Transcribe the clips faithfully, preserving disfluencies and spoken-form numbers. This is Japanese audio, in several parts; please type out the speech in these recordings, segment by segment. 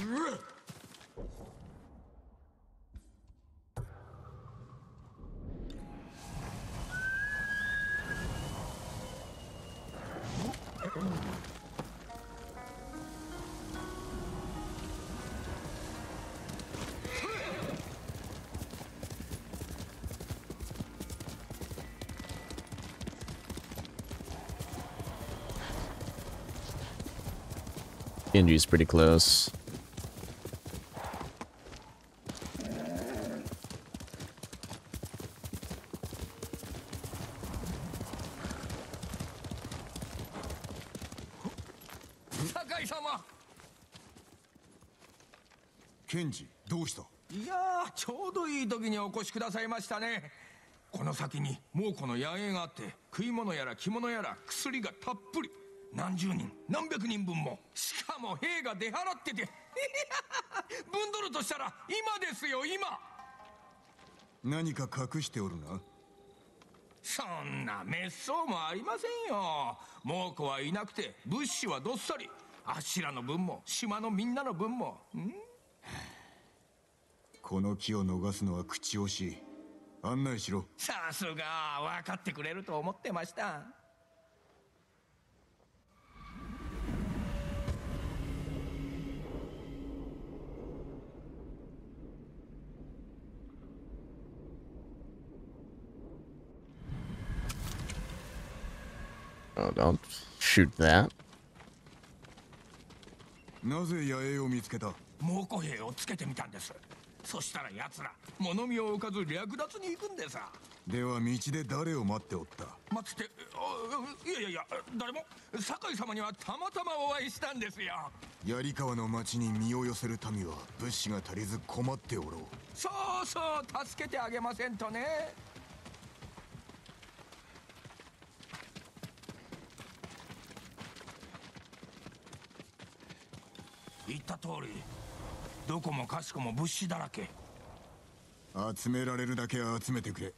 Genji's pretty close. Sakai-sama! Kenji, どうした? いやー、ちょうどいい時にお越しくださいましたね。この先に猛虎の野営があって、食い物やら着物やら薬がたっぷり。何十人何百人分も、しかも兵が出払ってて分取るとしたら今ですよ、今。 何か隠しておるな。 そんな滅相もありませんよ。猛虎はいなくて物資はどっさり。あっしらの分も島のみんなの分も。んこの木を逃すのは口惜しい。案内しろ。 さすが分かってくれると思ってました。 Oh, don't shoot that. なぜ野営を見つけた？ 猛虎兵をつけてみたんです。そしたら奴ら物見を置かず略奪に行くんでさ。 では道で誰を待っておった？ 待ってて、あ、いやいやいや、誰も。酒井様にはたまたまお会いしたんですよ。 槍川の町に身を寄せる民は物資が足りず困っておろう。 そうそう、助けてあげませんとね。言った通り、どこもかしこも物資だらけ。 集められるだけ集めてくれ。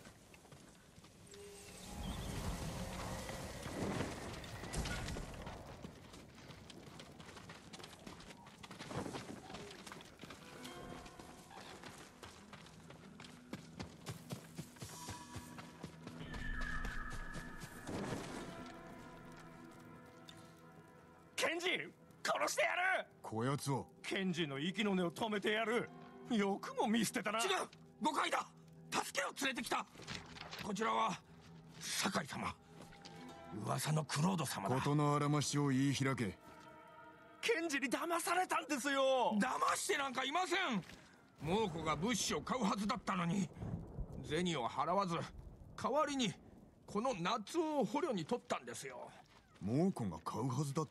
ケンジ、殺してやる。 こやつを。 ケンジの息の根を止めてやる。よくも見捨てたな。 違う、誤解だ。助けを連れてきた。こちらは酒井様、噂のクロード様だ。 事のあらましを言い開け。 ケンジに騙されたんですよ。 騙してなんかいません。猛虎が物資を買うはずだったのに銭を払わず、代わりにこの夏を捕虜に取ったんですよ。 猛虎が買うはずだった？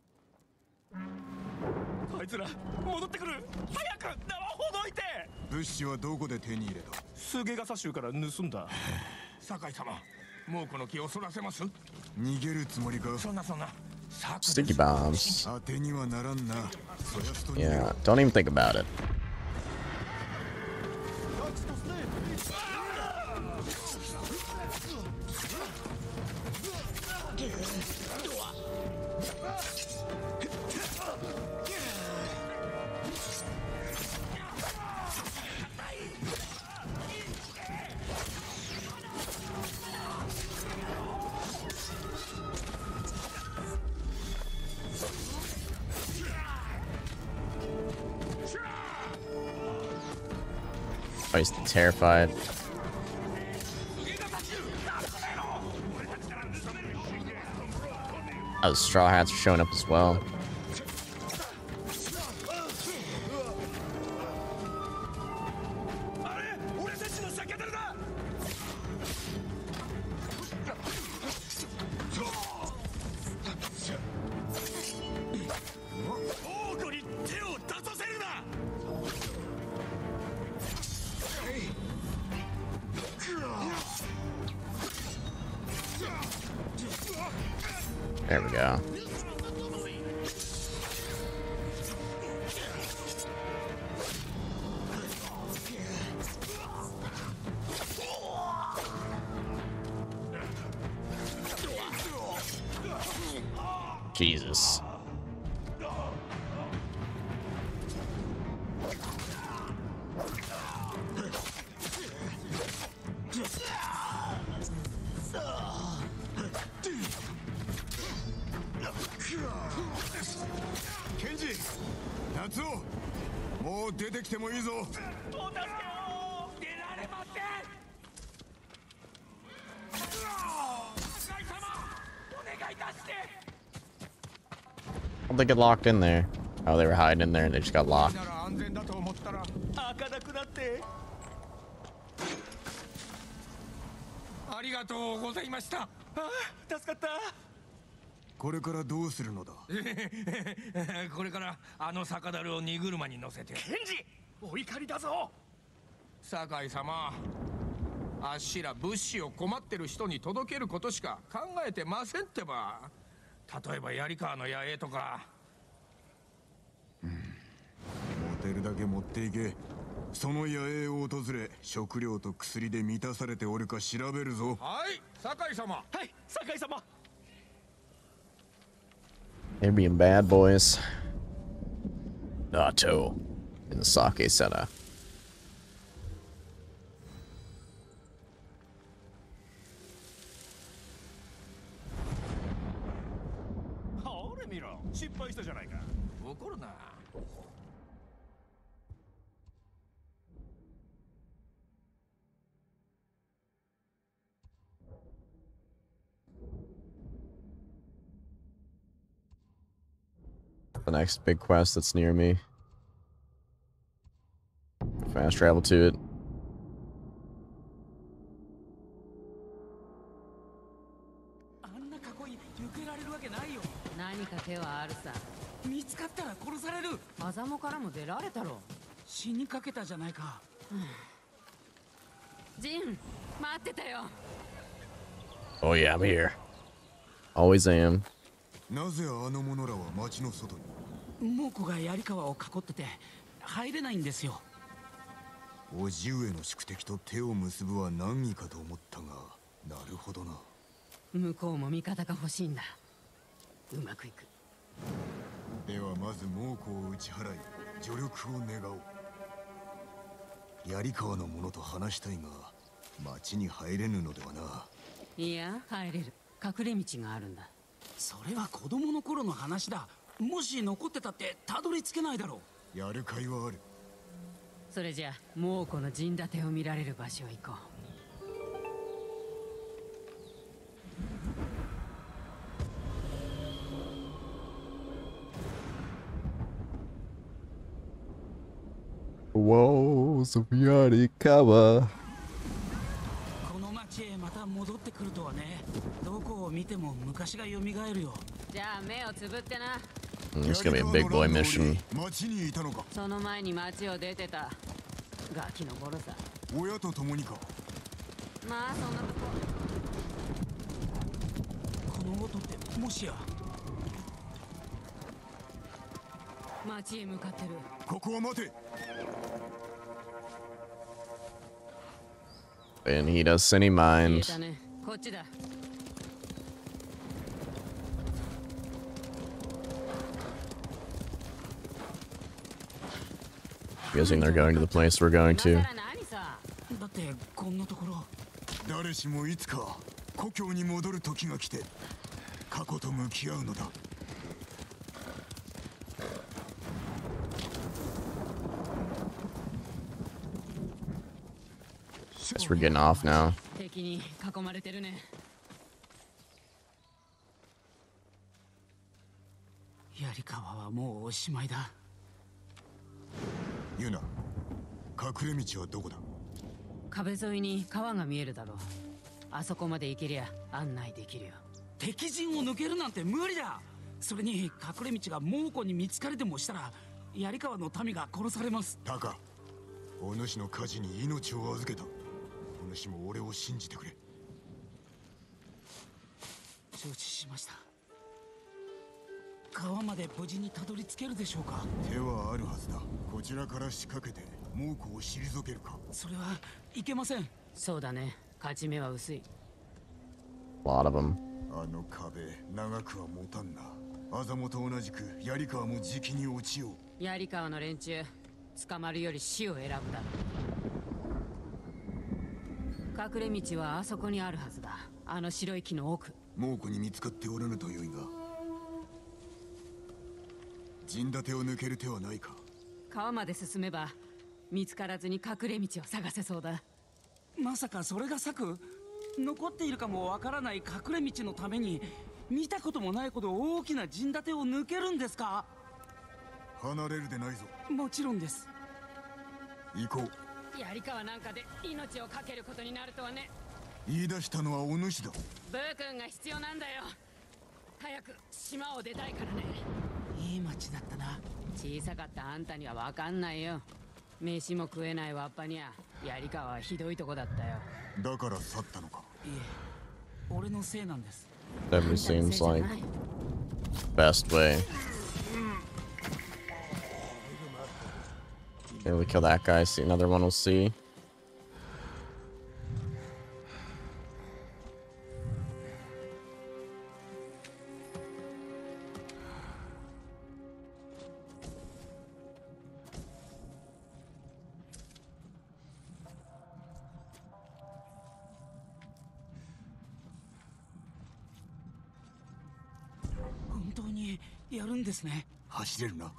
あいつら戻ってくる。早く縄ほどいて。 物資はどこで手に入れた？ スゲガサ州から盗んだ。 酒井様、猛虎の気をそらせます？ 逃げるつもりか？ そんなそんな。 Sticky bombs. 当てにはならんな。そやつと Yeah, don't even think about it. Oh, he's terrified. Oh, the Straw Hats are showing up as well. There we go. Jesus. 夏夫、もう出てきてもいいぞ。 お助けを。出られません。酒井様、お願い出して。 How'd they get locked in there? Oh, they were hiding in there and they just got locked. なら安全だと思ったら赤だくだって。 ありがとうございました。 ああ、助かった。 これからどうするのだ。 これからあの酒樽を荷車に乗せて。 ケンジ、お怒りだぞ。 酒井様、あっしら物資を困ってる人に届けることしか考えてませんってば。例えば槍川の野営とか。 持てるだけ持っていけ。その野営を訪れ、食料と薬で満たされておるか調べるぞ。 はい、酒井様。 はい、酒井様。 They're being bad boys. Nato in the sake center. ほれ見ろ、失敗したじゃないか。 怒るな。 The next big quest that's near me. Fast travel to it. あんな囲い抜けられるわけないよ。 何か手はあるさ。 見つかったら殺される。 アザモからも出られたろ。 死にかけたじゃないか。 ジン、待ってたよ。 Oh yeah, I'm here. Always am. なぜあの者らは町の外に。 猛虎が槍川を囲ってて入れないんですよ。 叔父上の宿敵と手を結ぶは難儀かと思ったが、なるほどな。 向こうも味方が欲しいんだ。うまくいく。 ではまず猛虎を打ち払い、助力を願おう。槍川の者と話したいが、町に入れぬのではな。 いや、入れる。隠れ道があるんだ。 それは子供の頃の話だ。もし残ってたってたどり着けないだろう。やる甲斐はある。 それじゃあ猛虎の陣立てを見られる場所へ行こう。Walls of Yarikawa. この町へまた戻ってくるとはね。どこを見ても昔が蘇るよ。 じゃあ目をつぶってな。 It's gonna be a big boy mission. 町にいたのか。 その前に町を出てた。ガキの頃さ。 親と共にか。 まあそんなとこ。 この音ってもしや。 町へ向かってる。 ここは待て。 And he does any 消え mind. たね。こっちだ。 Guessing they're going to the place we're going to. だってこんなところ。 誰しもいつか故郷に戻る時が来て過去と向き合うのだ。 Guess we're getting off now. 敵に囲まれてるね。 槍川はもうおしまいだ。 ユナ、隠れ道はどこだ。 壁沿いに川が見えるだろう。あそこまで行けりゃ案内できるよ。 敵陣を抜けるなんて無理だ。それに隠れ道が猛虎に見つかりでもしたら槍川の民が殺されます。 タカ、お主の火事に命を預けた。お主も俺を信じてくれ。 承知しました。川まで無事にたどり着けるでしょうか。 手はあるはずだ。こちらから仕掛けて猛虎を退けるか。 それはいけません。 そうだね。勝ち目は薄い。 A lot of them. あの壁長くは持たんな。アザモと同じく槍川もじきに落ちよう。 槍川の連中捕まるより死を選ぶだろう。隠れ道はあそこにあるはずだ。あの白い木の奥。 猛虎に見つかっておらぬとよいが、 陣立てを抜ける手はないか。 川まで進めば見つからずに隠れ道を探せそうだ。 まさかそれが策？残っているかもわからない隠れ道のために見たこともないほど大きな陣立てを抜けるんですか？ 離れるでないぞ。 もちろんです。 行こう。 槍川なんかで命を懸けることになるとはね。 言い出したのはお主だ。 ブー君が必要なんだよ。早く島を出たいからね。 いい町だったな。 小さかったあんたには分かんないよ。飯も食えないわっぱにゃ槍川はひどいとこだったよ。 だから去ったのか。 いえ、俺のせいなんです。 Definitely seems like best way. Maybe we kill that guy, see another one we'll see. やるんですね。 走れるな。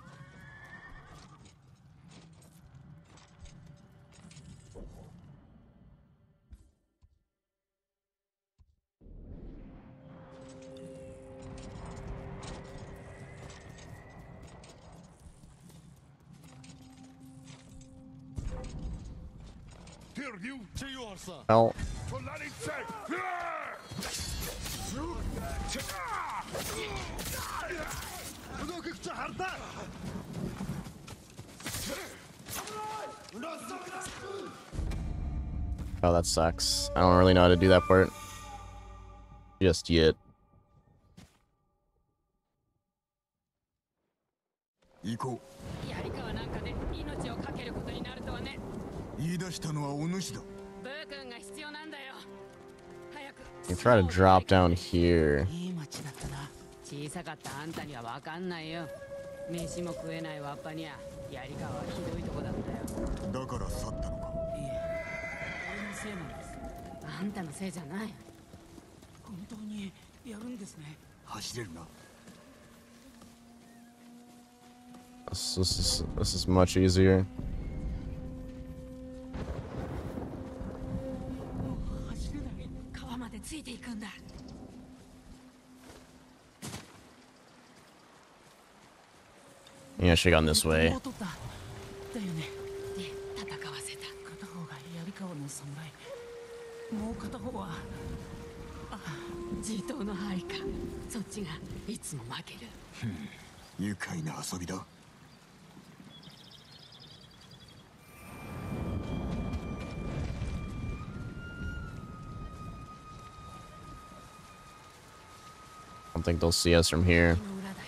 Hell. Oh, that sucks. I don't really know how to do that part just yet. 行こう。槍川なんかで命を懸けることになるとはね。 言い出したのはお主だ。 ブー君が必要なんだよ。早く。 You try to drop down here. いい町だったな。 小さかったあんたには分かんないよ。飯も食えないわっぱにゃ槍川はひどいとこだったよ。だから去ったのか。 いえ、俺のせいなんです。 あんたのせいじゃない。 本当にやるんですね。 走れるな。 This, this is this is much easier. Yeah, I should have gone this way. だよね。戦わせた。片方が槍川の侍。もう片方はあ地頭の配下。そっちがいつも負ける。 愉快な遊びだ。 I don't think they'll see us from here.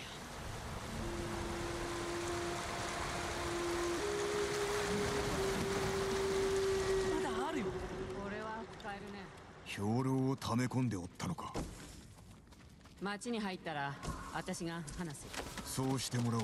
Hyorouを溜め込んでおったのか。 町に入ったら私が話す。 そうしてもらおう。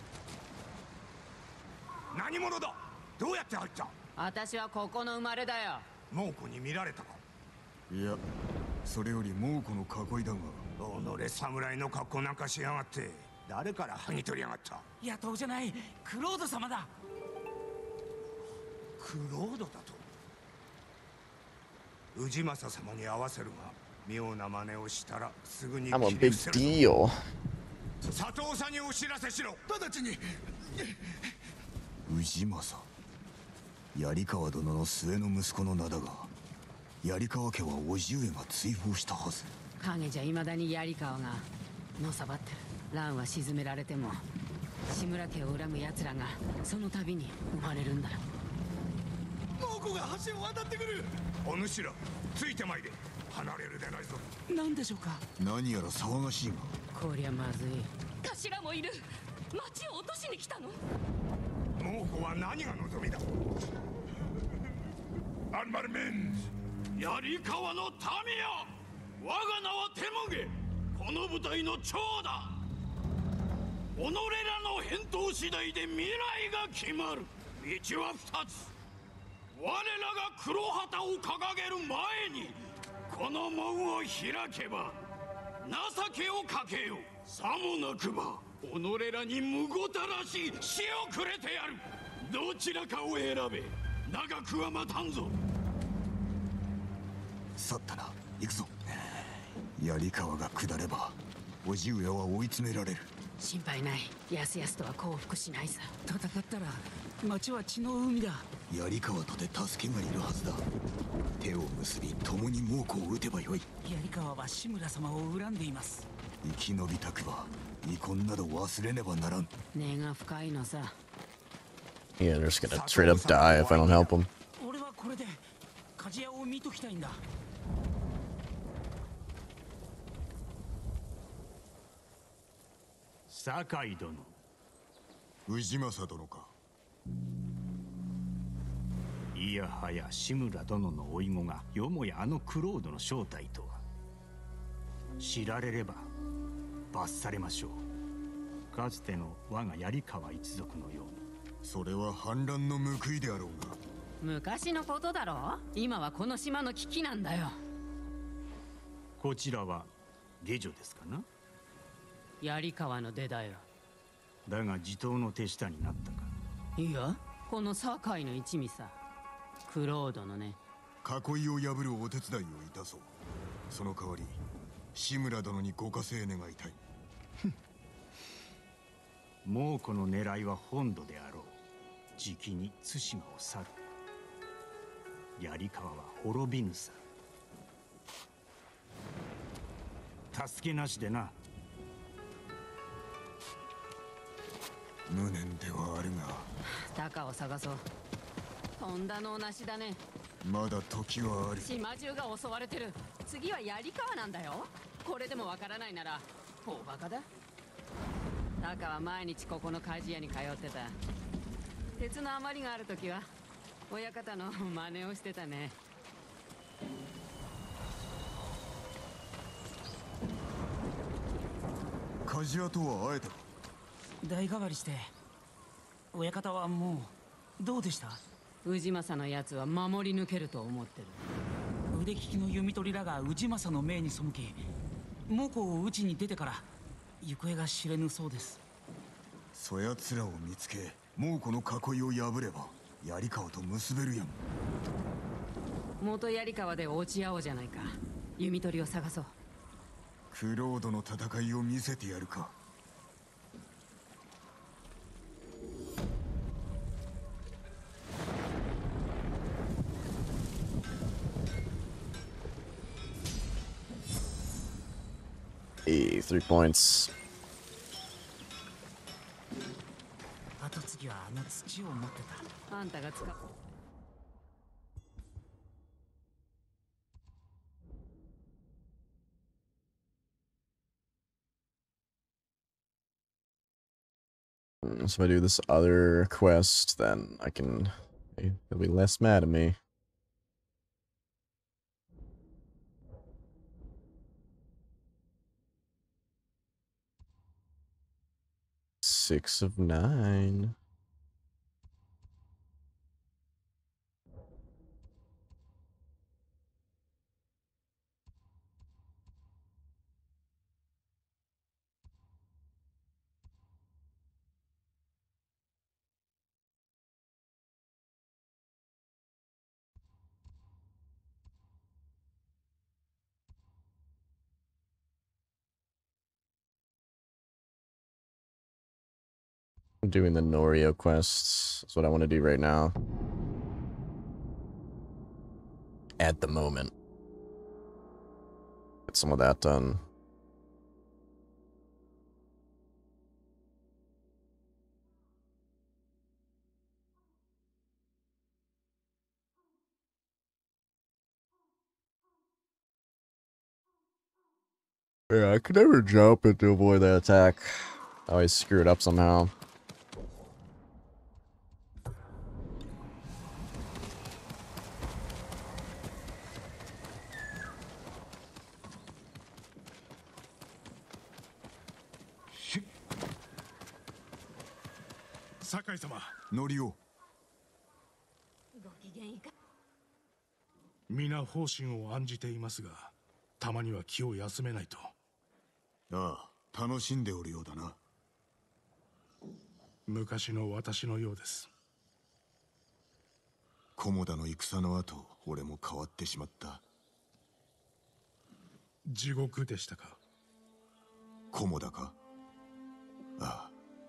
何者だ。どうやって入った。 私はここの生まれだよ。 猛虎に見られたか。 いや、それより猛虎の囲いだが。 己侍の格好なんかしやがって。誰から剥ぎ取りやがった。 野党じゃない、クロード様だ。 クロードだと。氏政様に合わせるが妙な真似をしたらすぐに I'm a big deal. 佐藤さんにお知らせしろ。直ちに。 氏政、槍川殿の末の息子の名だが、槍川家は叔父上が追放したはず。 影じゃ未だに槍川がのさばってる。乱は沈められても志村家を恨む奴らがその度に生まれるんだ。 猛虎が橋を渡ってくる。お主らついてまいれ。離れるでないぞ。 何でしょうか。 何やら騒がしいが。 こりゃまずい。 頭もいる。町を落としに来たの。 猛虎は何が望みだ。アンマルメンズ、槍川の民よ、我が名はテモゲ。この部隊の長だ。己らの返答次第で未来が決まる。道は二つ。我らが黒旗を掲げる前にこの門を開けば情けをかけよう。さもなくば己己らにむごたらしい死をくれてやる。どちらかを選べ。長くは待たんぞ。 去ったな。行くぞ。槍川が下れば叔父上は追い詰められる。 心配ない。やすやすとは降伏しないさ。 戦ったら町は血の海だ。 槍川とて助けがいるはずだ。手を結び共に猛虎を撃てばよい。 槍川は志村様を恨んでいます。 生き延びたくば遺恨など忘れねばならん。 根が深いのさ。 Yeah, they're just gonna straight up die if I don't help them. 俺はこれで鍛冶屋を見ときたいんだ。 酒井殿。 氏政殿か。 いやはや志村殿の甥子がよもやあのクロードの正体とは。知られれば罰されましょう。かつての我が槍川一族のように。 それは反乱の報いであろうが。 昔のことだろ。今はこの島の危機なんだよ。 こちらは下女ですかな。 槍川の出だよ。 だが地頭の手下になったか。 いや、この堺の一味さ。クロードのね。 囲いを破るお手伝いをいたそう。その代わり志村殿にご加勢願いたい。 猛虎の狙いは本土であろう。じきに対馬を去る。槍川は滅びぬさ。助けなしでな。 無念ではあるが。 タカを探そう。とんだのなしだね。 まだ時はある。 島中が襲われてる。次は槍川なんだよ。これでもわからないなら大バカだ。タカは毎日ここの鍛冶屋に通ってた。鉄の余りがある時は親方の真似をしてたね。 鍛冶屋とは会えたか。 代替わりして親方はもうどうでした？ 氏政のやつは守り抜けると思ってる。 腕利きの弓取りらが氏政の命に背き猛虎を討ちに出てから行方が知れぬそうです。 そやつらを見つけ猛虎の囲いを破れば槍川と結べるやん。 元槍川で落ち合おうじゃないか。弓取りを探そう。 クロードの戦いを見せてやるか。 Hey, three points. 後継ぎはあの土を持ってた。 あんたが使う。 So if I do this other quest, then I can... He'll be less mad at me. Six of nine. I'm doing the Norio quests. That's what I want to do right now. At the moment. Get some of that done. Yeah, I could never jump it to avoid that attack. I always screw it up somehow. Sakai様、ノリオ。 ご機嫌いか。 皆方針を案じていますが、たまには気を休めないと。 ああ、楽しんでおるようだな。 昔の私のようです。 菰田の戦の後、俺も変わってしまった。 地獄でしたか。 菰田か。ああ。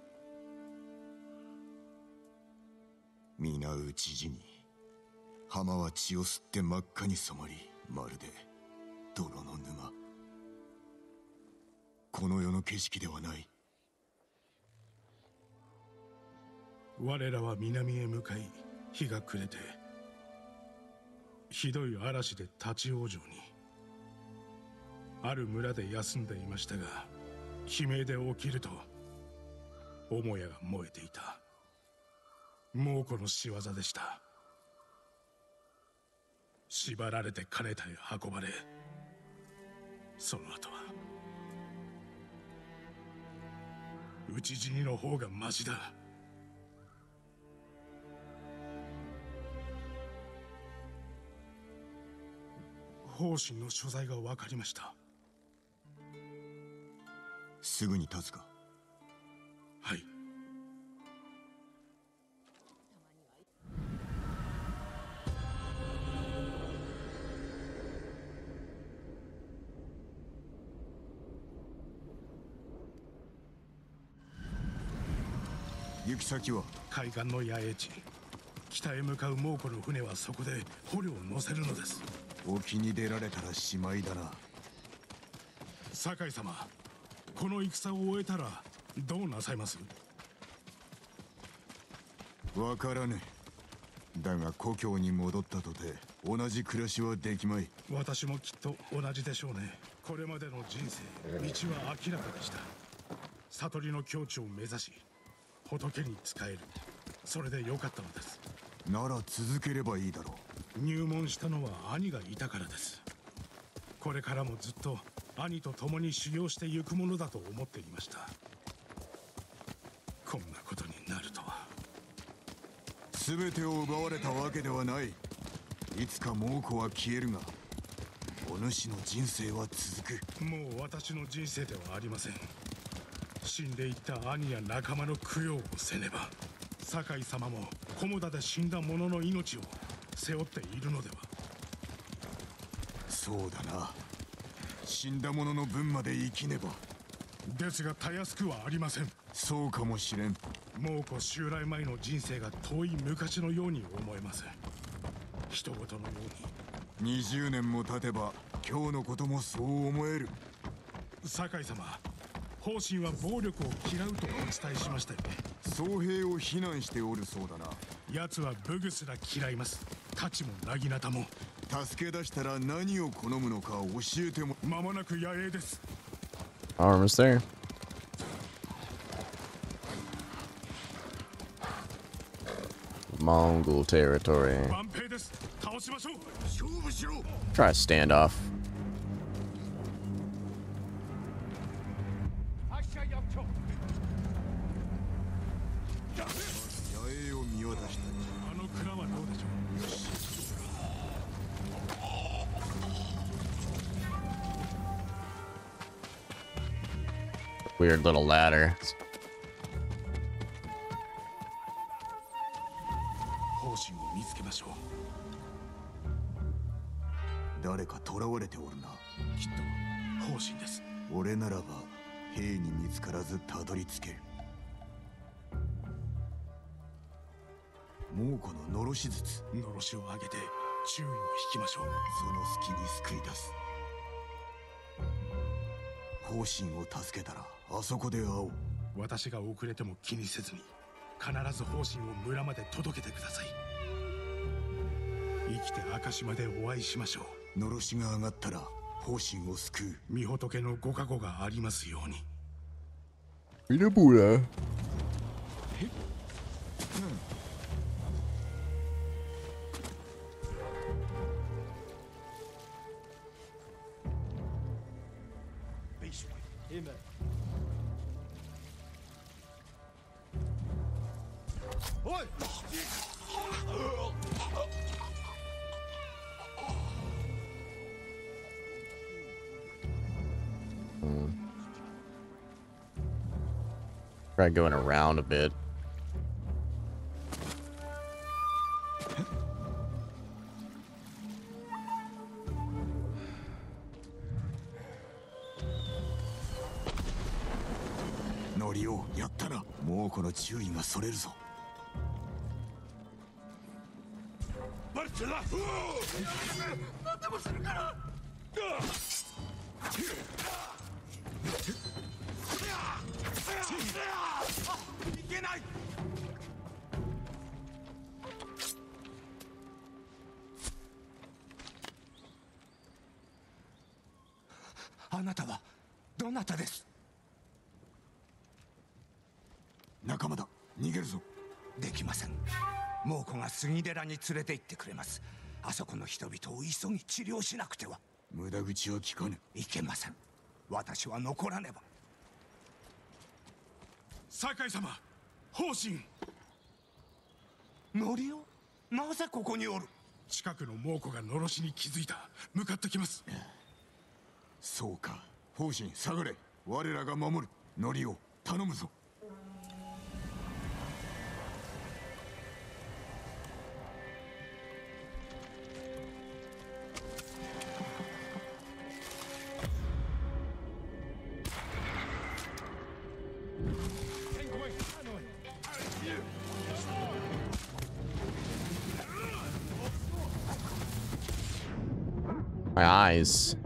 皆討ち死に、浜は血を吸って真っ赤に染まり、まるで泥の沼。この世の景色ではない。 我らは南へ向かい、日が暮れてひどい嵐で立ち往生に。ある村で休んでいましたが、悲鳴で起きると母屋が燃えていた。猛虎の仕業でした。縛られて金田へ運ばれ、その後は討ち死にの方がマシだ。方針の所在が分かりました。 すぐに立つか。 はい。 行き先は海岸の野営地。北へ向かう猛虎の船はそこで捕虜を乗せるのです。 沖に出られたらしまいだな。 酒井様、この戦を終えたらどうなさいます？ わからねえ。だが故郷に戻ったとて同じ暮らしはできまい。 私もきっと同じでしょうね。これまでの人生、道は明らかでした。悟りの境地を目指し、仏に仕える。それでよかったのです。 なら続ければいいだろう。入門したのは兄がいたからです。これからもずっと兄と共に修行してゆくものだと思っていました。こんなことになるとは。 全てを奪われたわけではない。いつか猛虎は消えるが、お主の人生は続く。 もう私の人生ではありません。死んでいった兄や仲間の供養をせねば。酒井様も菰田で死んだ者の命を背負っているのでは。 そうだな。死んだ者の分まで生きねば。 ですがたやすくはありません。 そうかもしれん。 猛虎襲来前の人生が遠い昔のように思えます。人事のように。にじゅうねんも経てば今日のこともそう思える。 酒井様、方針は暴力を嫌うとお伝えしましたよね。 僧兵を非難しておるそうだな。 奴は武具すら嫌います。太刀も薙刀も。 助け出したら何を好むのか教えても。 間もなく野営です。 Almost there. Mongol territory. Try a standoff. Weird little ladder. 俺ならば兵に見つからずたどり着ける。猛虎ののろし術。 のろしを上げて注意を引きましょう。 その隙に救い出す。方針を助けたらあそこで会おう。 私が遅れても気にせずに必ず方針を村まで届けてください。生きて明石までお会いしましょう。のろしが上がったら方針を救う。 御仏のご加護がありますように。 ミラボラ。 おい。 Try going around a bit. 猛虎の注意がそれるぞ。バルチェだ。何でもするから。いけない。あなたはどなたです？仲間だ。逃げるぞ。 できません。猛虎が杉寺に連れて行ってくれます。あそこの人々を急ぎ治療しなくては。 無駄口は聞かぬ。 いけません。私は残らねば。 酒井様、方針。 ノリオ、なぜここにおる？ 近くの猛虎がのろしに気づいた。向かってきます。 そうか。方針下がれ。我らが守る。ノリオ、頼むぞ。 My eyes.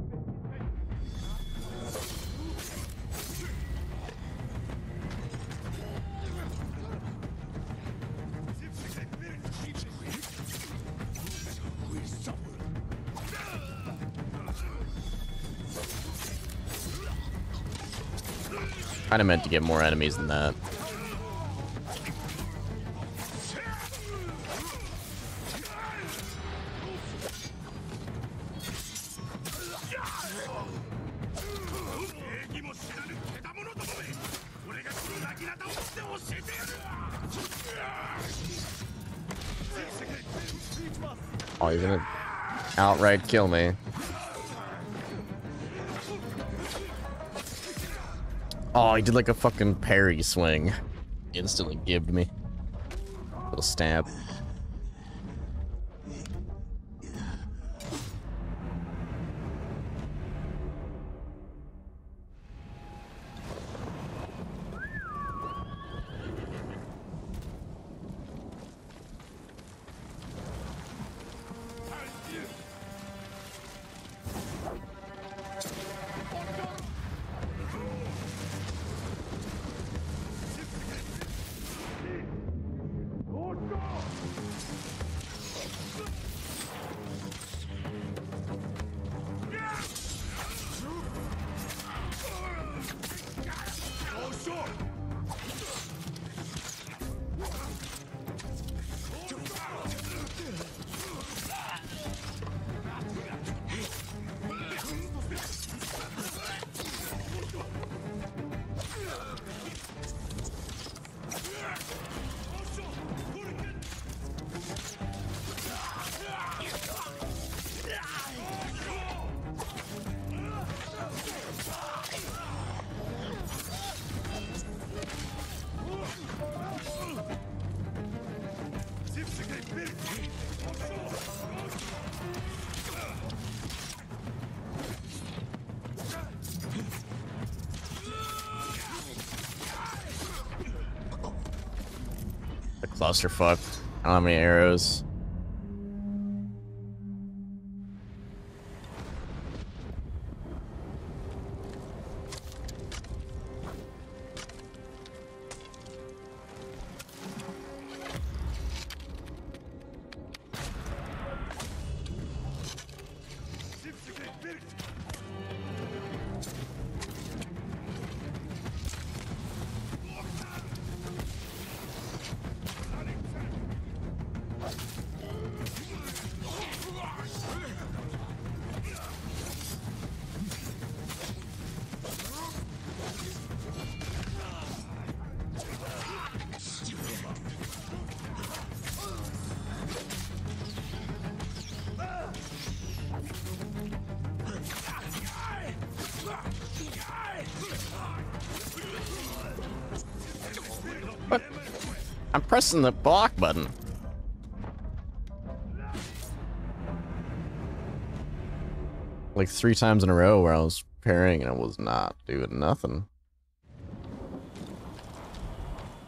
Kinda meant to get more enemies than that. Oh, you're gonna outright kill me. Oh, he did like a fucking parry swing. Instantly gibbed me. Little stab. Clusterfuck. I don't have any arrows. What? I'm pressing the block button. Like three times in a row where I was parrying and I was not doing nothing.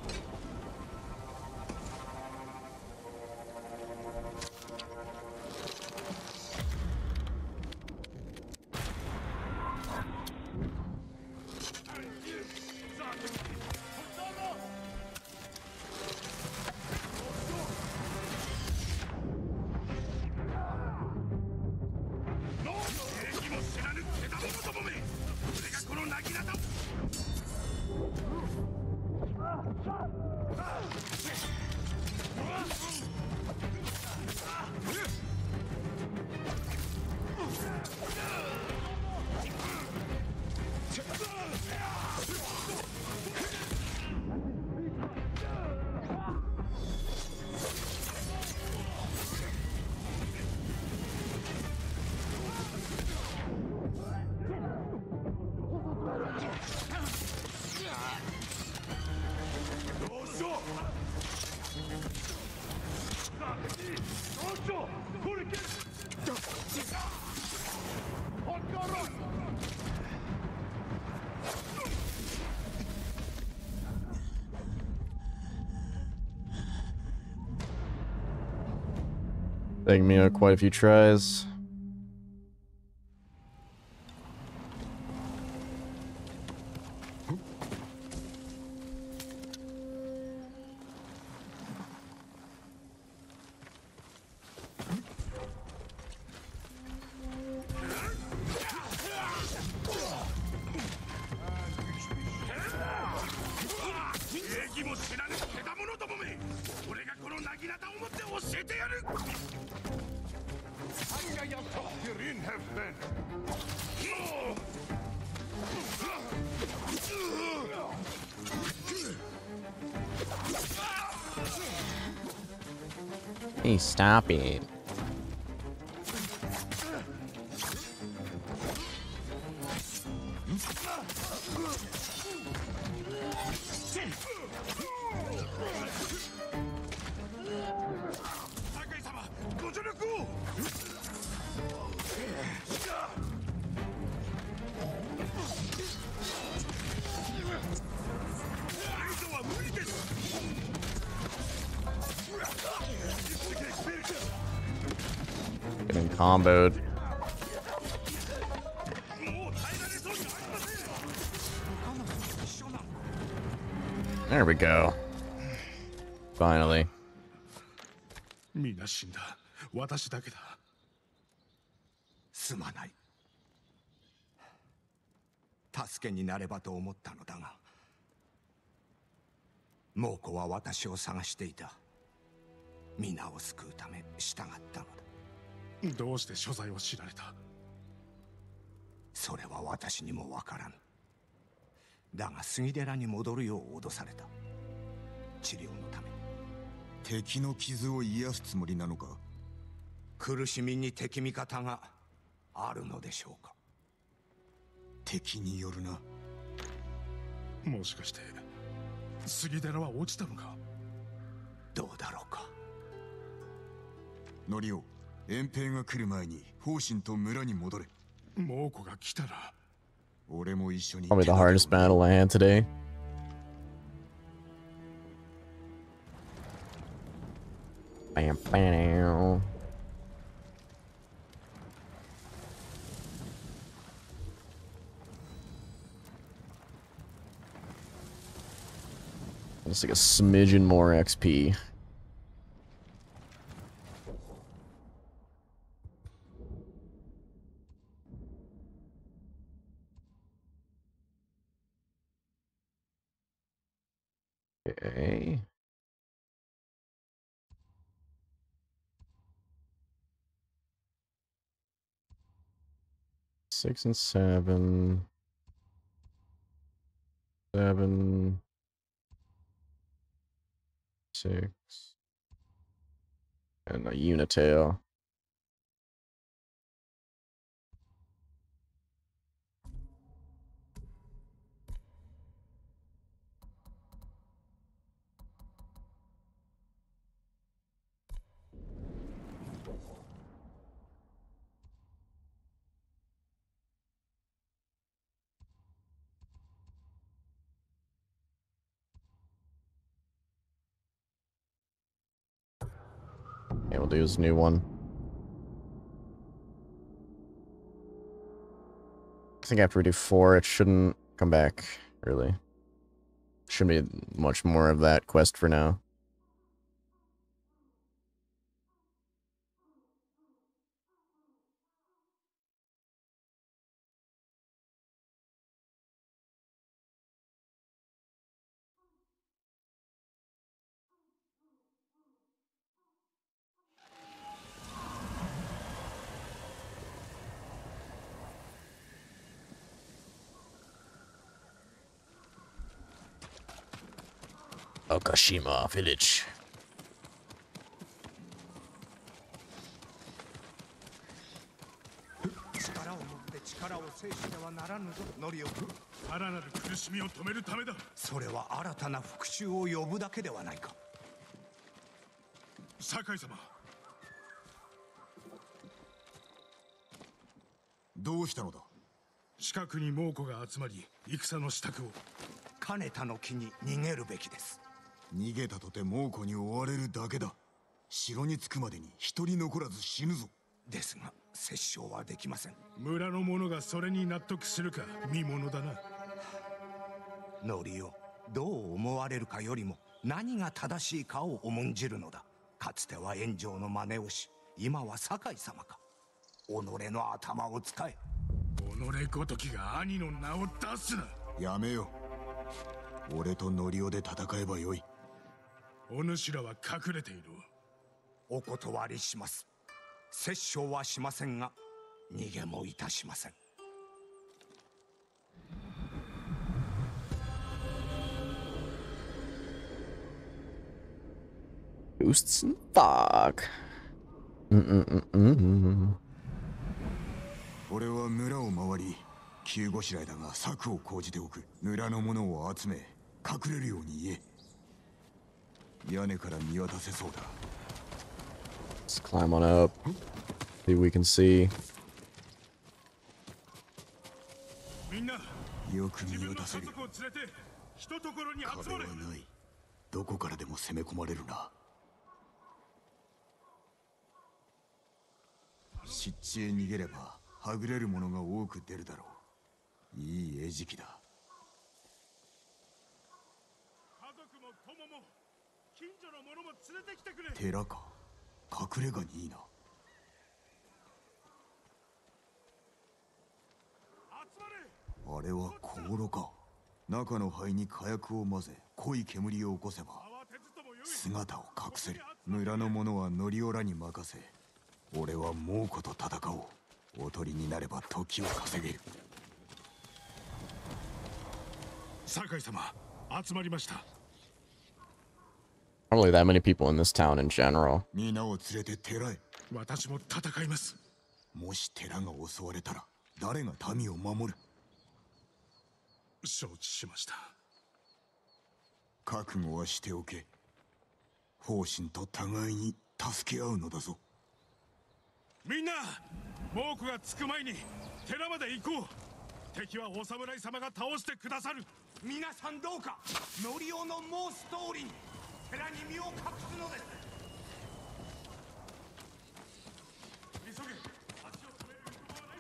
Taking me on quite a few tries. Hey, stop it. Getting comboed. There we go. Finally. みんな死んだ。私だけだ。 すまない。助けになればと思ったのだが、猛虎は私を探していた。皆を救うため従ったのだ。 どうして所在を知られた？ それは私にもわからぬ。だが杉寺に戻るよう脅された。治療のために。 敵の傷を癒すつもりなのか？ 苦しみに敵味方があるのでしょうか？ 敵によるな。 もしかして杉寺は落ちたのか？ どうだろうか。 ノリオ、遠兵が来る前に方針と村に戻れ。 猛虎が来たら俺も一緒に。 Probably the hardest battle I had today. Bam, bam. It's like a smidgen more X P. Okay. Six and seven. Seven. Six. And a Unitail. Yeah, we'll do his new one. I think after we do four, it shouldn't come back, really. Shouldn't be much more of that quest for now. Okashima Village. Sakai's かねたの木に逃げるべきです。 逃げたとて猛虎に追われるだけだ。 城に着くまでに一人残らず死ぬぞ。 ですが殺傷はできません。 村の者がそれに納得するか見ものだな。 ノリオ、どう思われるかよりも何が正しいかを重んじるのだ。かつては炎上の真似をし、今は酒井様か。己の頭を使え。 己ごときが兄の名を出すな。 やめよ。俺とノリオで戦えばよい。 お主らは隠れている。 お断りします。殺傷はしませんが逃げもいたしません。 Boosts and fog. Mm-mm-mm-mm. 俺は村を回り、急ごしらえだが策を講じておく。村の者を集め隠れるように言え。屋根から見渡せそうだ。 Let's climb on up. See what we can see. みんな、 よく見自分の渡せる。 家族を連れてひとところに集まれ。 壁はない。どこからでも攻め込まれるな。湿地へ逃げればはぐれるものが多く出るだろう。いい餌食だ。 家族も友も近所の者も連れてきてくれ。 寺か。隠れ家にいいな。 集まれ。 あれは香炉か。中の灰に火薬を混ぜ濃い煙を起こせば慌てずともよい。 姿を隠せる。村の者はノリオラに任せ、俺は猛虎と戦おう。おとりになれば時を稼げる。 酒井様、集まりました。 Probably that many people in this town in general. 皆を連れて寺へ。 私も戦います。 もし寺が襲われたら誰が民を守る。 承知しました。 覚悟はしておけ。方針と互いに助け合うのだぞ。 みんな、猛虎がつく前に寺まで行こう。敵はお侍様が倒してくださる。 皆さんどうかノリオの申す通りに寺に身を隠すのです。 急げ。足を止める暇はない。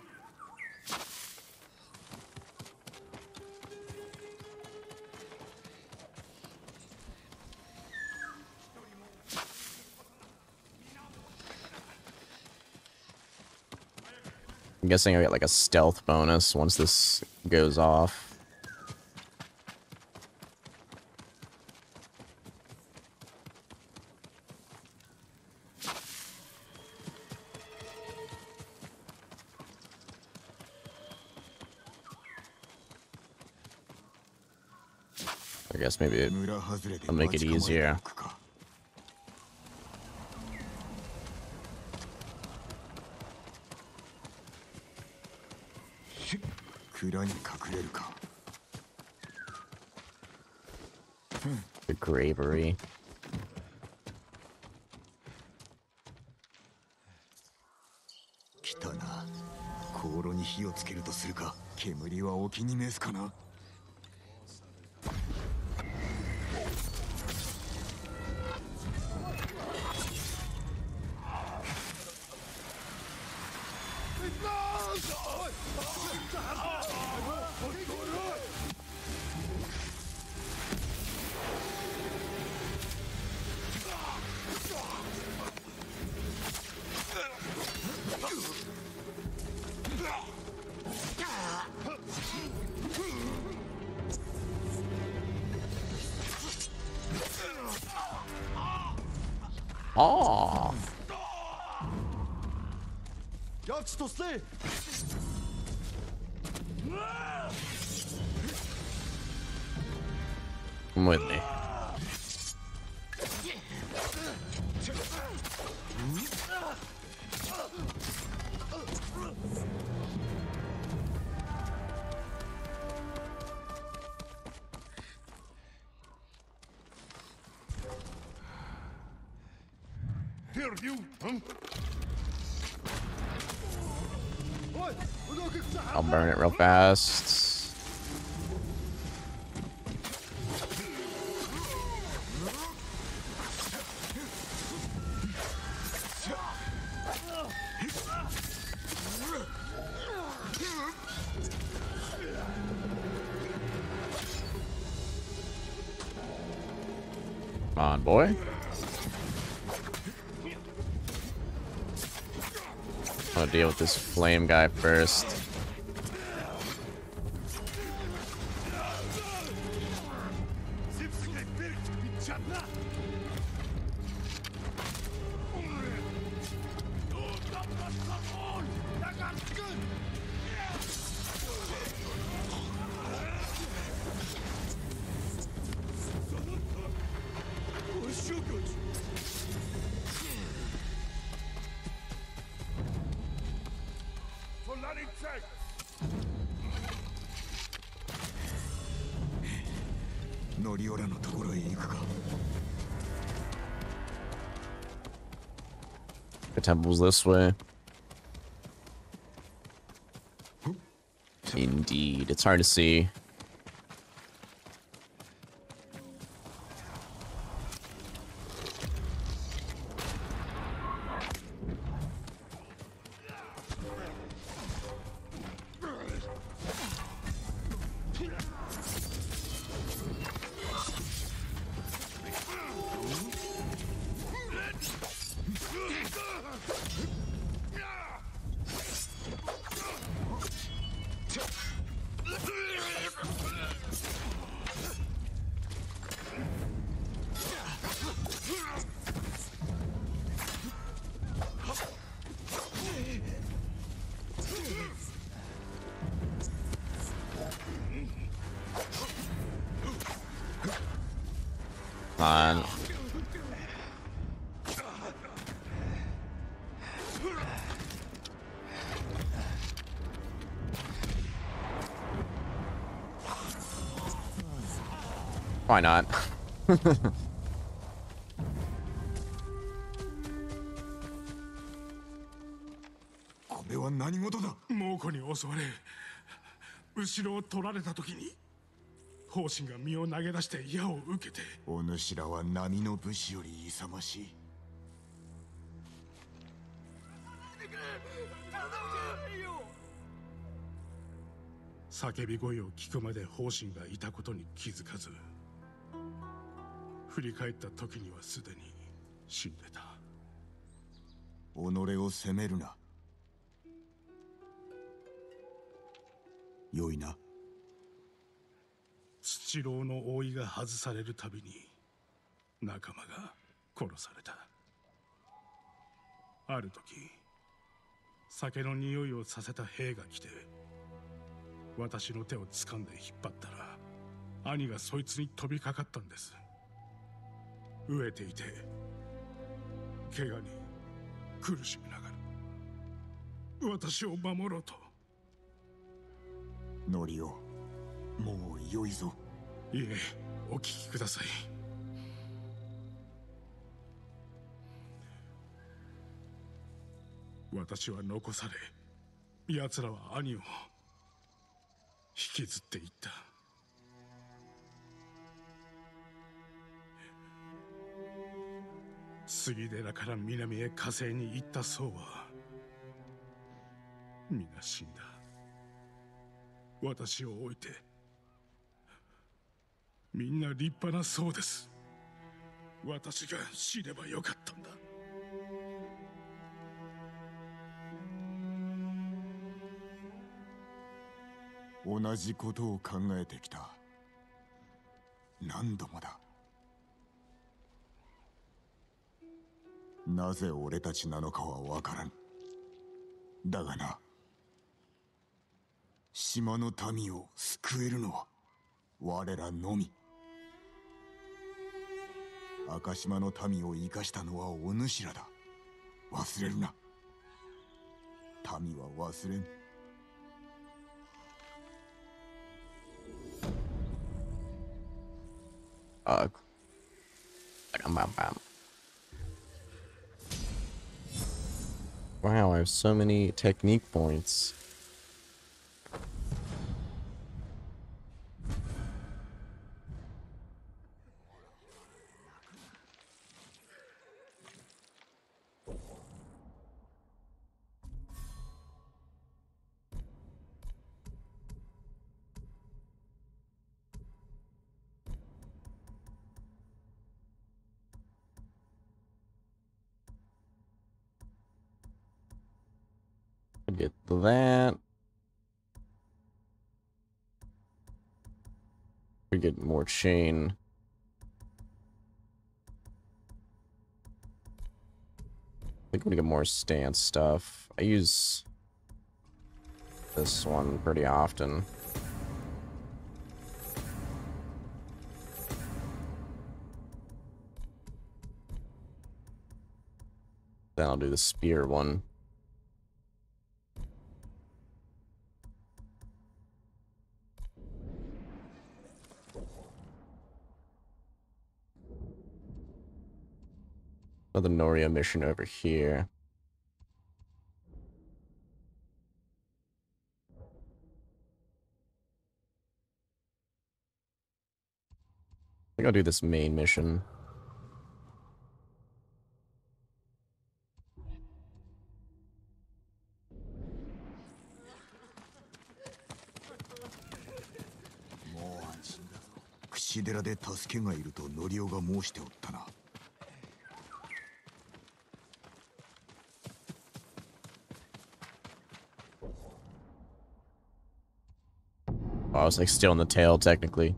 I'm guessing I get like a stealth bonus once this goes off. I guess maybe it, 村外れで I'll make it 待ち構えて easier. おくか。蔵に隠れるか。 The gravery. 来たな。香炉に火をつけるとするか。煙はお気に召すかな。 Oh. Come with me. I'll burn it real fast. on, boy. I'll deal with this flame guy first. The temple's this way. Indeed, it's hard to see. On. Why not? これは何事だ。 猛虎に襲われ、後ろを取られた時に、方針が身を投げ出して矢を受けて。 お主らは波の武士より勇ましい。 叫び声を聞くまで方針がいたことに気づかず、振り返った時にはすでに死んでた。 己を責めるな。良いな。 土牢の覆いが外されるたびに仲間が殺された。ある時、酒の匂いをさせた兵が来て、私の手を掴んで引っ張ったら、兄がそいつに飛びかかったんです。飢えていて、怪我に苦しみながら私を守ろうと。 ノリオ、もう良いぞ。 いえ、お聞きください。私は残され、奴らは兄を引きずっていった。杉寺から南へ火星に行った僧は皆死んだ。私を置いて。みんな立派な僧です。私が死ねばよかったんだ。 同じことを考えてきた。何度もだ。なぜ俺たちなのかはわからん。だがな、島の民を救えるのは我らのみ。赤島の民を生かしたのはお主らだ。忘れるな。民は忘れん。 Uh, wow, I have so many technique points. Get that. We get more chain. I think we get more stance stuff. I use this one pretty often. Then I'll do the spear one. Another Noria mission over here. I think I'll do this main mission. もう安心だぞ。櫛寺で助けがいるとノリオが申しておったな。 Oh, I was like still in the tail technically.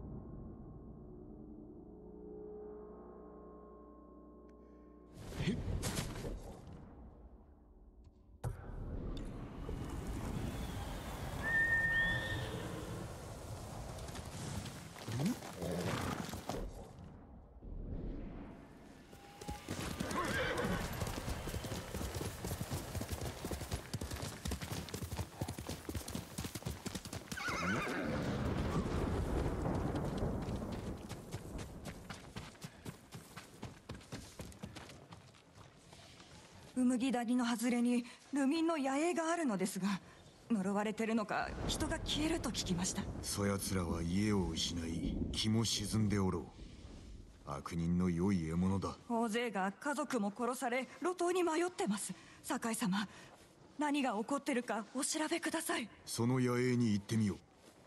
うむぎ谷の外れに流民の野営があるのですが、呪われてるのか人が消えると聞きました。 そやつらは家を失い気も沈んでおろう。悪人の良い獲物だ。 大勢が家族も殺され路頭に迷ってます。酒井様、何が起こってるかお調べください。 その野営に行ってみよう。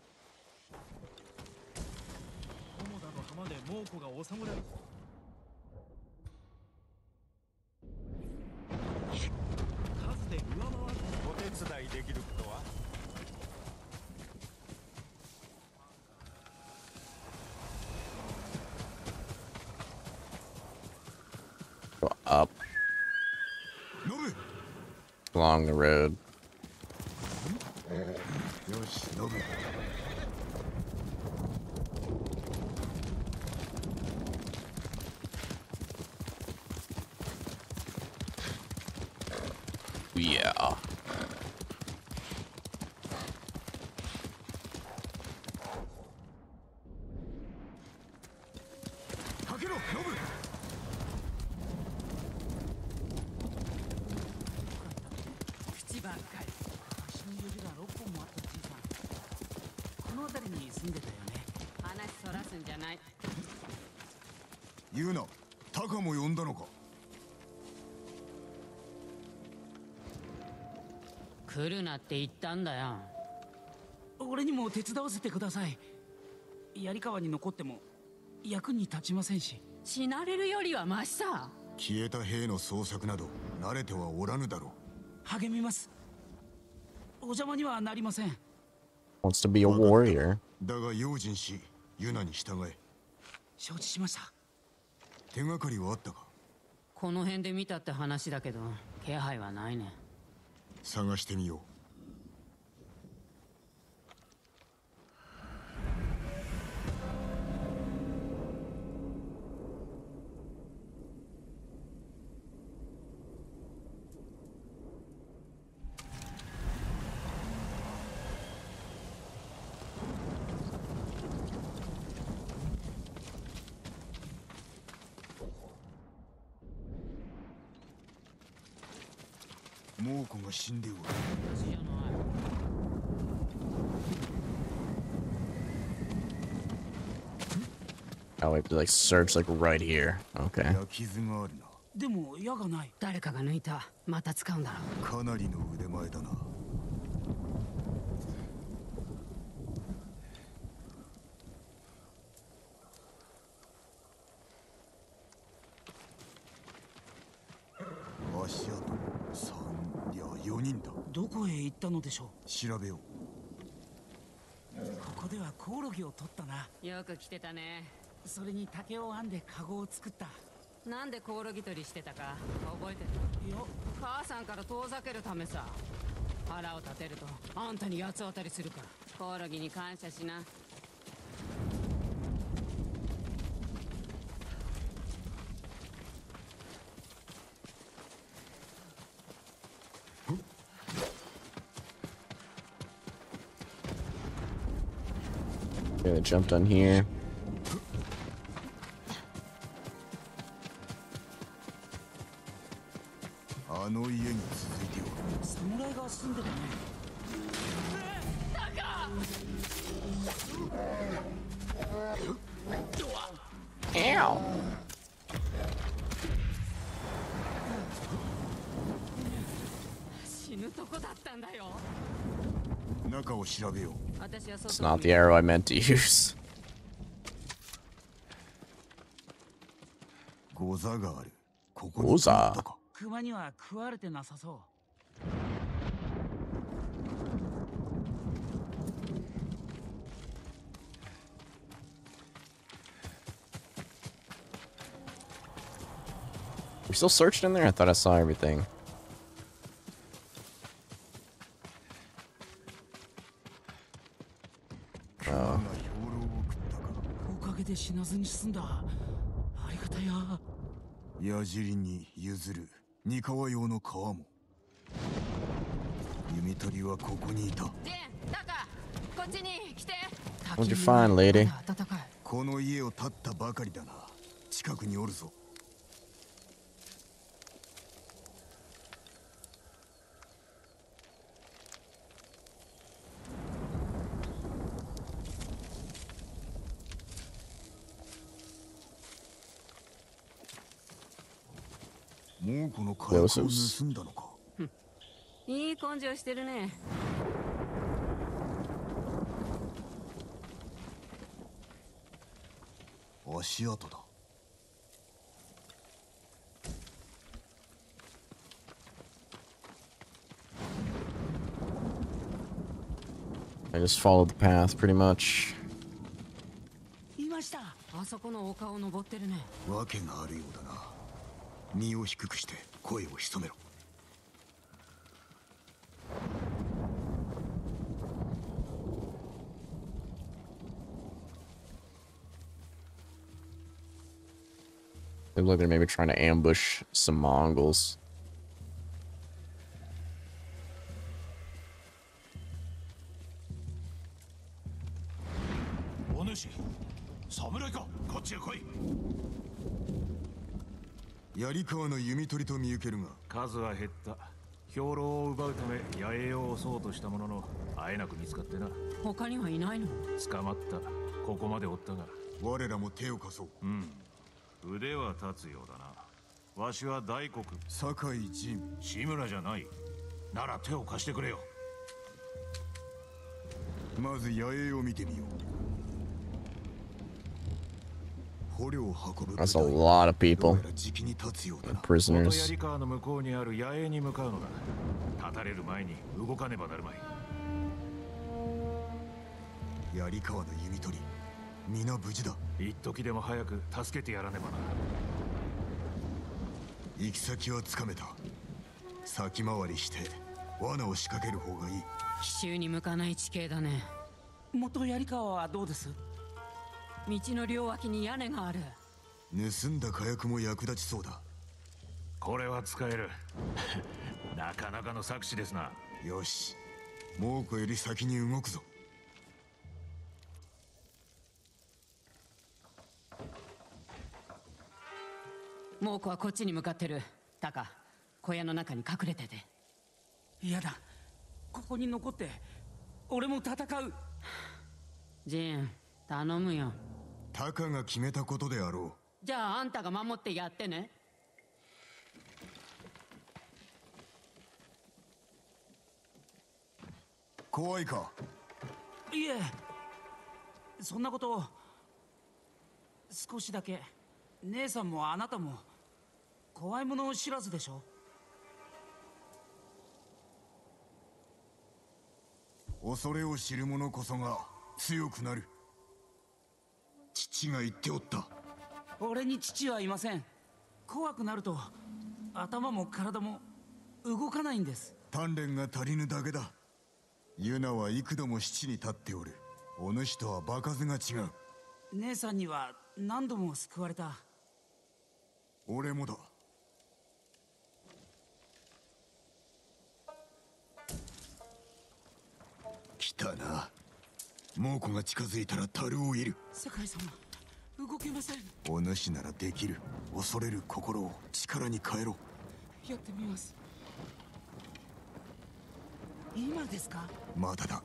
菰田の浜で猛虎が収まれる。数で上回る。お手伝いできることは？ Go up along the road. よし、ノブ。 Yeah. Janai. 言うな、タカも呼んだのか。 来るなって言ったんだよ。 俺にも手伝わせてください。槍川に残っても役に立ちませんし。 死なれるよりはマシさ。 消えた兵の捜索など慣れてはおらぬだろう。 励みます。お邪魔にはなりません。 Wants to be a warrior. だが用心し、ユナに従え。 承知しました。 手がかりはあったか。 この辺で見たって話だけど気配はないね。 探してみよう。猛虎が死んでおる。 Oh, we have to like search like right here. Okay. 傷があるな。 でも矢がない。 誰かが抜いた。また使うんだろう。 かなりの腕前だな。足跡さんいやよにんだ。 どこへ行ったのでしょう。 調べよう。ここではコオロギを取ったな。 よく来てたね。 それに竹を編んでカゴを作った。 なんでコオロギ取りしてたか覚えてる？ よ、 母さんから遠ざけるためさ。腹を立てるとあんたに八つ当たりするから。コオロギに感謝しな。 Okay, they jumped on here. あの家に続いては侍が住んでるね。 Ow. 死ぬとこだったんだよ。 中を調べよう。 It's not the arrow I meant to use. ゴザがある。ここゴザ。 熊には食われてなさそう。 We still searched in there? I thought I saw everything. Oh. おかげで死なずに済んだ。ありがたや。 矢尻に譲る三河用の皮も。弓取りはここにいた。 ジェン、タカ、こっちに来て。 What'd you find, lady? この家を建ったばかりだな。近くにおるぞ。もうこの火薬を盗んだのか。 いい根性してるね。 足跡だ。 I just followed the path pretty much. いました。 あそこの丘を登ってるね。 わけがあるようだな。身を低くして声を潜めろ。 They look like they're maybe trying to ambush some Mongols. お主、侍か、こっちへ来い。 槍川の弓取りと見受けるが、 数は減った。兵糧を奪うため野営を襲おうとしたものの会えなく見つかってな。 他にはいないの？ 捕まった。ここまでおったが。 我らも手を貸そう。 うん。腕は立つようだな。わしは大国酒井陣。 志村じゃない。なら手を貸してくれよ。 まず野営を見てみよう。 That's a lot of people. Prisoners. 槍川の向こうにある野営に向かうのだ。立たれる前に動かねばなるまい。 槍川の弓取り、皆無事だ。 一時でも早く助けてやらねばな。 行き先はつかめた。先回りして罠を仕掛ける方がいい。 奇襲に向かない地形だね。 元槍川はどうです？ 道の両脇に屋根がある。 盗んだ火薬も役立ちそうだ。 これは使える。なかなかの策士ですな。 よし、猛虎より先に動くぞ。 猛虎はこっちに向かってる。タカ、小屋の中に隠れてて。 嫌だ。ここに残って俺も戦う。 ジン、頼むよ。 タカが決めたことであろう。じゃああんたが守ってやってね。 怖いか？ いえ、そんなこと少しだけ。姉さんもあなたも怖いもの知らずでしょ。 恐れを知る者こそが強くなる。父が言っておった。 俺に父はいません。怖くなると頭も体も動かないんです。 鍛錬が足りぬだけだ。ユナは幾度も七に立っておる。お主とは場数が違う。 姉さんには何度も救われた。 俺もだ。来たな。猛虎が近づいたら樽を射る。 世界様、動けません。 お主ならできる。恐れる心を力に変えろ。 やってみます。今ですか？ まだだ。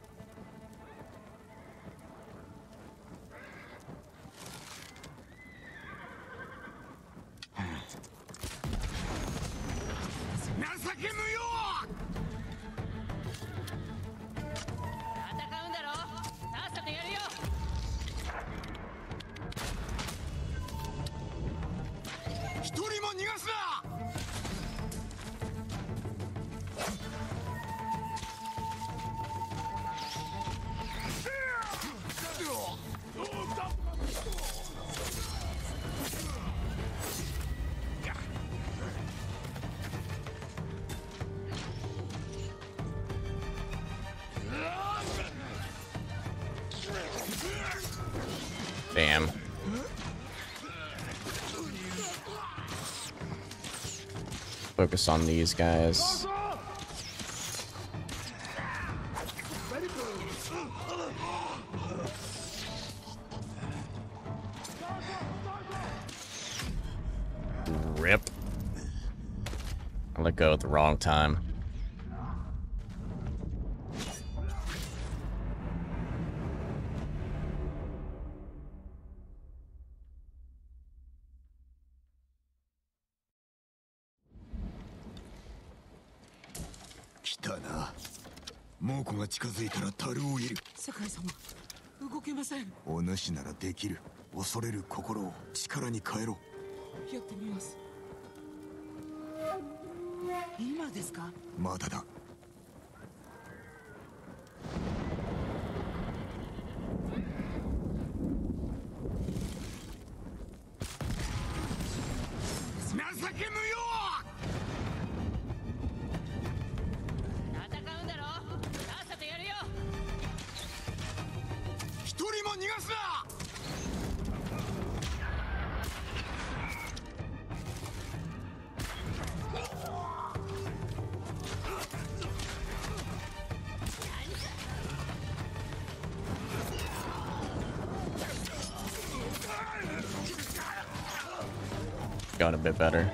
情け無用。 戦うんだろ。さっさとやるよ。 一人も逃がすな。 Damn. Focus on these guys. Rip. I let go at the wrong time. 来たな。猛虎が近づいたら樽を射る。 世界様、動けません。 お主ならできる。恐れる心を力に変えろ。 やってみます。今ですか？ まだだ。 情け無用。 戦うんだろ。さっさとやるよ。 一人も逃がすな。 Got a bit better.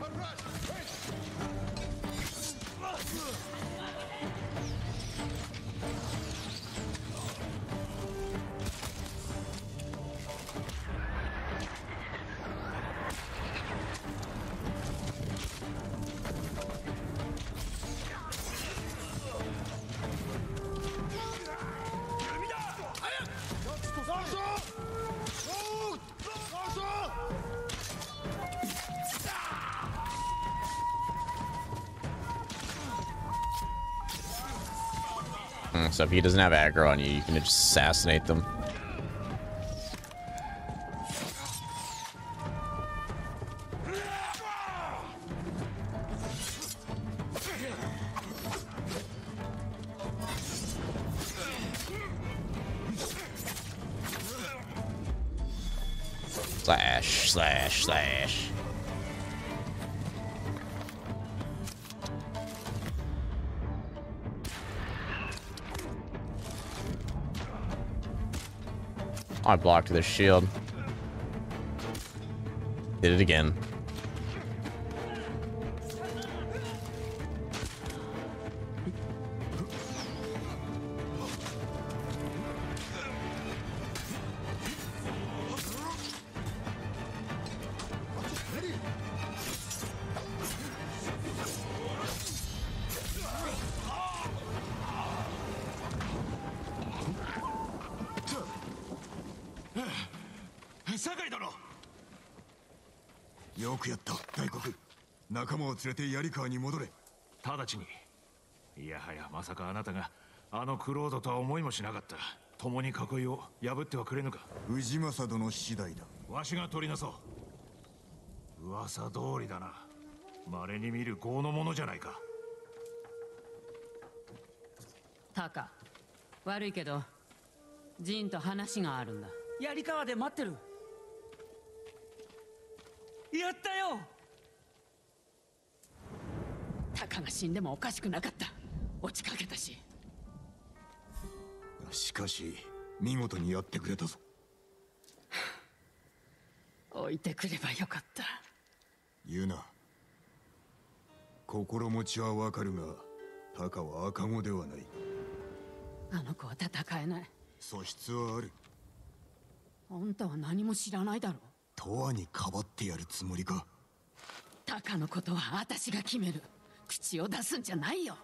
So if he doesn't have aggro on you, you can just assassinate them. Slash, slash, slash. I blocked their shield. Did it again. よくやった大黒。仲間を連れて槍川に戻れ。 直ちに。いやはやまさかあなたがあのクロードとは思いもしなかった。共に囲いを破ってはくれぬか。 氏政殿次第だ。 わしが取りなそう。噂通りだな。稀に見る豪の者じゃないか。 タカ、悪いけどジンと話があるんだ。 槍川で待ってる。やったよ。 タカが死んでもおかしくなかった。落ちかけたし。 しかし見事にやってくれたぞ。 置いてくればよかった。 ユナ、心持ちはわかるがタカは赤子ではない。 あの子は戦えない。 素質はある。 あんたは何も知らないだろう。 永遠にかばってやるつもりか。 タカのことは私が決める。口を出すんじゃないよ。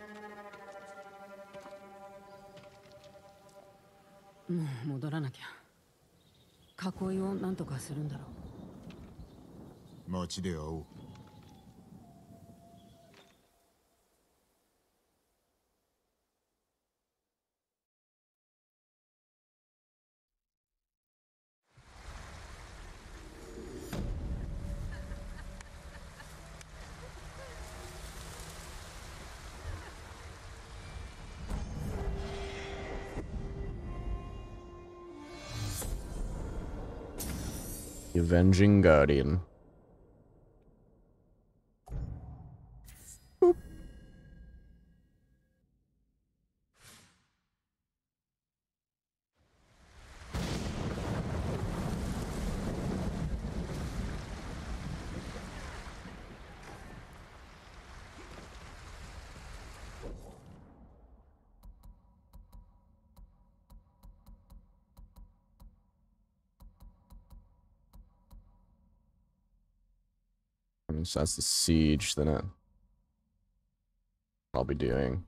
もう戻らなきゃ。囲いを何とかするんだろう。街で会おう。 Avenging Guardian. Boop. So that's the siege that I, I'll be doing.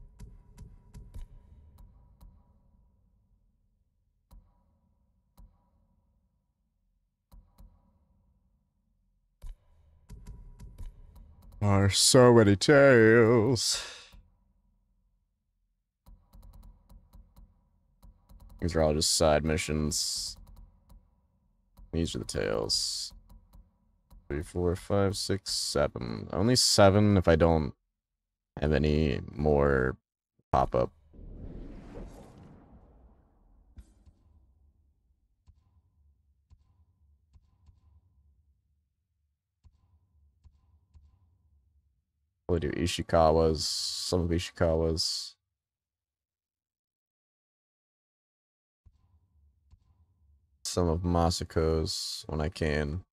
There are so many tales. These are all just side missions. These are the tales. Three, four, five, six, seven. Only seven if I don't have any more pop up. We'll do Ishikawa's, some of Ishikawa's. Some of Masako's when I can.